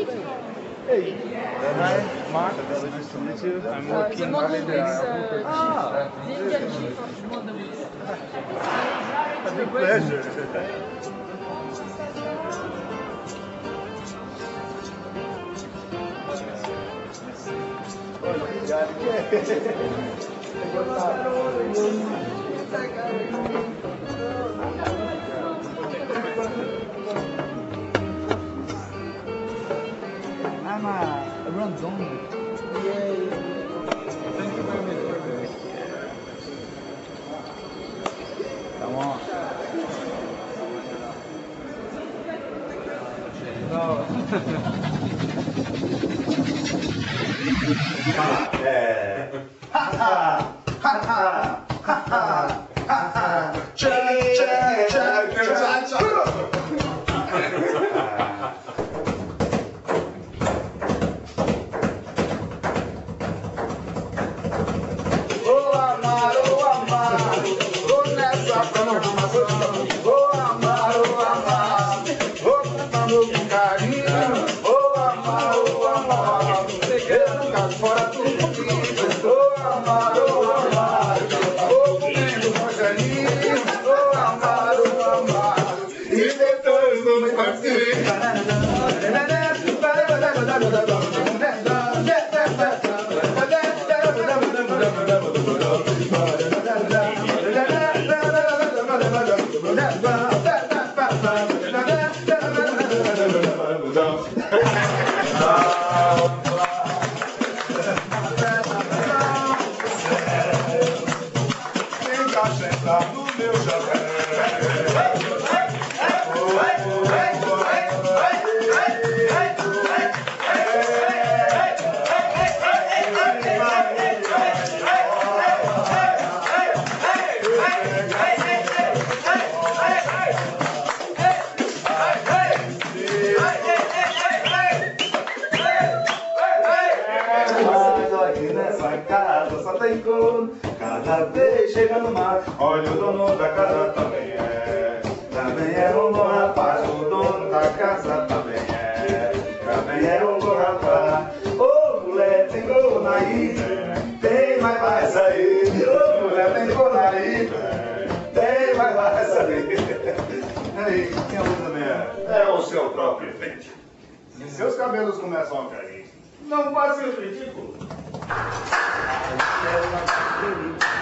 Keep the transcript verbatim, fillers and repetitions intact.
Hey. Hi, Mark. Nice to meet you. I'm Uh, the working model in is the uh, Ah. the Indian chief of models. It's a pleasure. I'm a, a random. Yay. Thank you very much for this. Come on. No. É. Ha ha ha ha ha. Check check check check. Oh amar, oh amar, oh nessa programação. Oh amar, oh amar, oh cantando com carinho. Oh amar, oh amar, eu nunca fora do mundo. Oh amar, oh amar, oh comendo Rogerinho. Oh amar, oh amar, e depois não me consigo. No meu chapéu. Mas aqui nessa casa só tem corno. Cada vez chega no mar, olha o dono da casa também é. Também é um bom rapaz, o dono da casa também é. Também é um bom rapaz. Ô mulher, tem cor na ilha, tem, mas vai sair. Ô mulher, tem cor na ilha, tem, mas vai sair. Aí, quem a luta também é? É o seu próprio efeito. Se seus cabelos começam a cair, não passe o ridículo. I